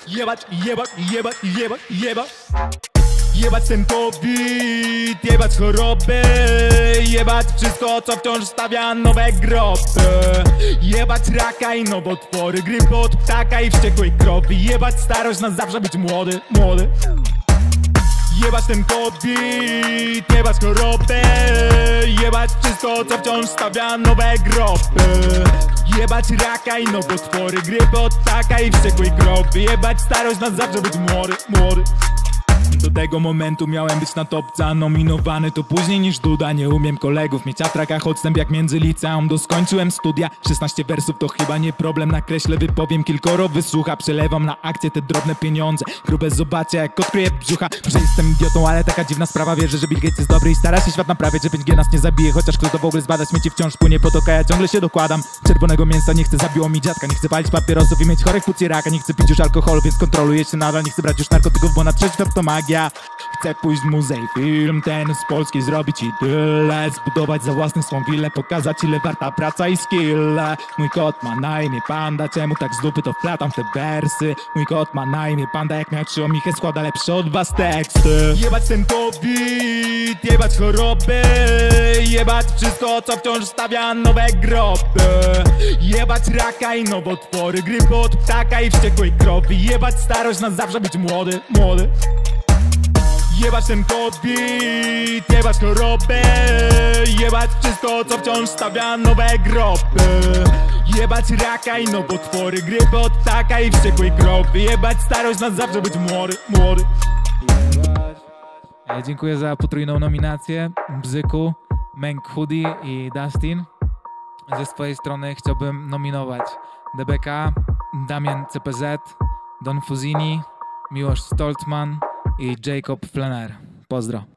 Jebać, jebać, jebać, jebać, jebać. Jebać ten COVID, jebać choroby, jebać wszystko, co wciąż stawia nowe groby. Jebać raka i nowotwory, grypy od ptaka i wściekłej krowy. Jebać starość, na zawsze być młody, młody. Jebać ten COVID, jebać choroby, jebać wszystko, co wciąż stawia nowe groby. Jebać raka i nowotwory, grypy od ptaka i wściekłej krowy. Jebać starość, na zawsze być młody, młody. Do tego momentu miałem być na topce, a nominowany to później niż Duda. Nie umiem kolegów mieć atrakach, odstęp jak między liceum do skończyłem studia. 16 wersów to chyba nie problem, nakreślę, wypowiem kilkoro wysłucha. Przelewam na akcje te drobne pieniądze, grube zobaczę jak odkryję brzucha. Że jestem idiotą, ale taka dziwna sprawa, wierzę, że Bill Gates jest dobry i stara się świat naprawiać, że 5G nas nie zabije. Chociaż kto to w ogóle zbada, śmieci wciąż płynie potoka, ja ciągle się dokładam. Czerwonego mięsa nie chcę, zabiło mi dziadka. Nie chcę palić papierosów i mieć chorych płuc i raka. Nie chcę pić już alkoholu, więc kontroluję się nadal. Nie chcę brać już narkotyków, bo na trzeci to magia. Chcę pójść w muzej, film ten z Polski zrobić i tyle. Zbudować za własny swą willę, pokazać ile warta praca i skill. Mój kot ma na imię Panda, czemu tak z dupy to wplatam w te wersy? Mój kot ma na imię Panda, jak miał 3 omichę, składa lepsze od was teksty. Jebać ten COVID, jebać choroby, jebać wszystko, co wciąż stawia nowe groby. Jebać raka i nowotwory, grypy od ptaka i wściekłej krowy. Jebać starość, na zawsze być młody, młody. Jebać ten COVID, jebać choroby, jebać wszystko, co wciąż stawia nowe groby. Jebać raka i nowotwory, grypy od ptaka i wściekłej krowy. Jebać starość, na zawsze być młody, młody. Dziękuję za potrójną nominację, Bzyku, Menk Hoodie i Dustin. Ze swojej strony chciałbym nominować DBK, Damian CPZ, Don Fuzini, Miłosz Stoltman i Jacob Flener. Pozdro.